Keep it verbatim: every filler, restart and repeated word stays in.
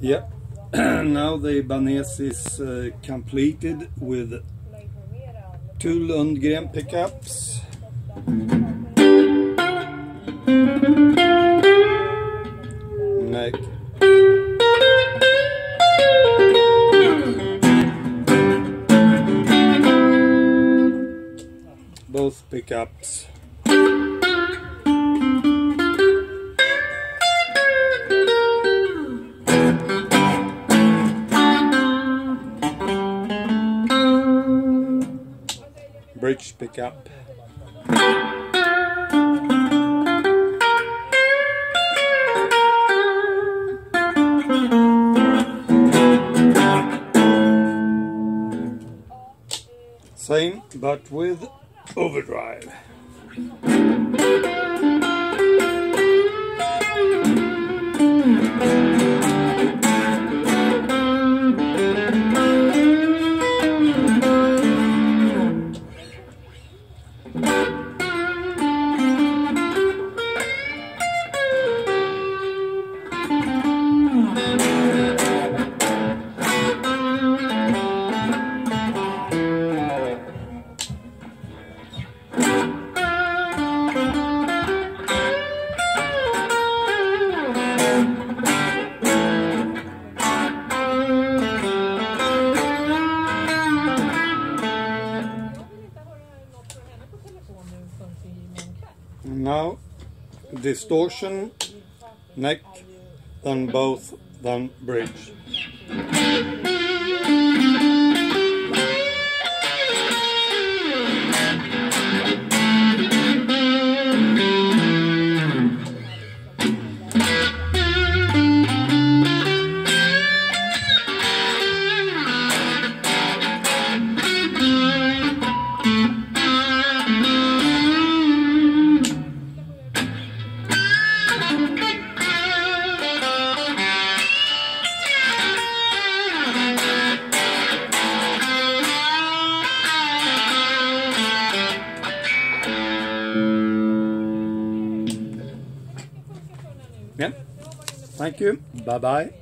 Yep. Now the Ibanez is uh, completed with two Lundgren pickups. Neck. Both pickups. Bridge pickup. Same, but with overdrive. Now distortion, neck, then both, then bridge. Yeah. Thank you. Bye bye.